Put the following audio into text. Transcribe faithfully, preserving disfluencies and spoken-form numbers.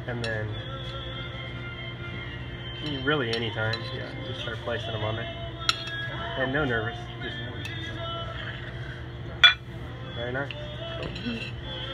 and then really anytime, yeah, just start placing them on there. And no nervous, just very nice. Cool.